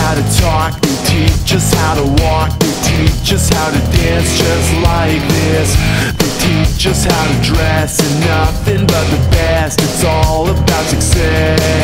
how to talk, they teach us how to walk, they teach us how to dance just like this. They teach us how to dress and nothing but the best. It's all about success.